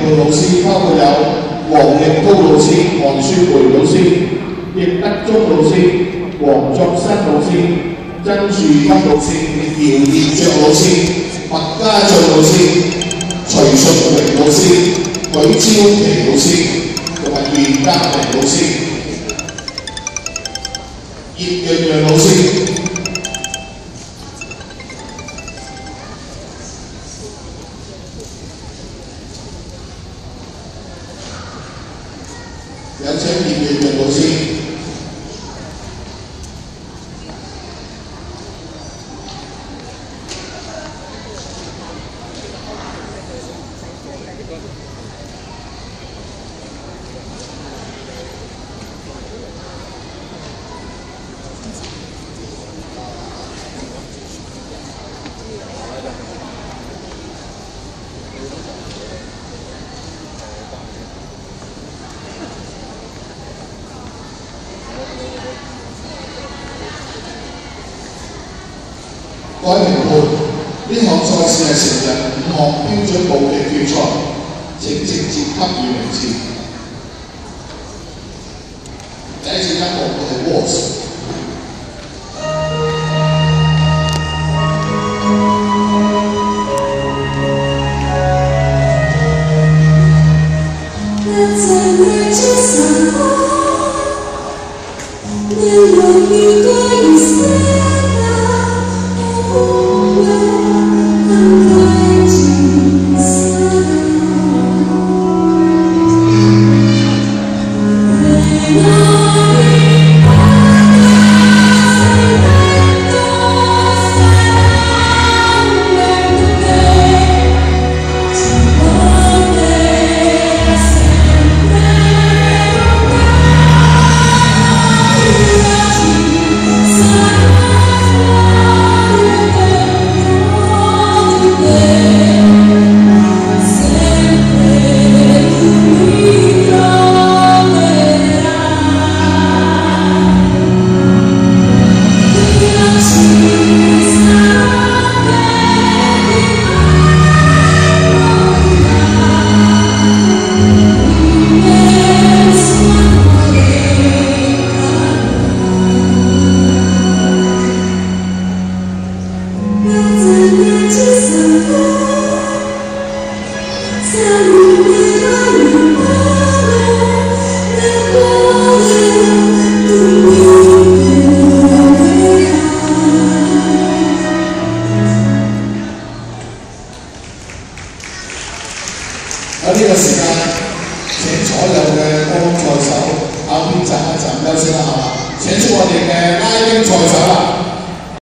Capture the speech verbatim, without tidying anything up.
判老師，包括有黃力高老師、黃雪梅老師、易德忠老師、黃作新老師、曾樹斌老師、姚燕雀老師、麥家俊老師、徐淑榮老師、許超琪老師同埋袁家明老師、葉潤陽老師。 有請葉潤陽老師。各位評判，呢項賽事係成人五項標準武嘅決賽，請直接給予名次。第一隻音樂會係 Waltz。 喺呢個時間，請所有嘅幫賽手考編集一陣休息啦，係嘛？請出我哋嘅拉丁賽手啦。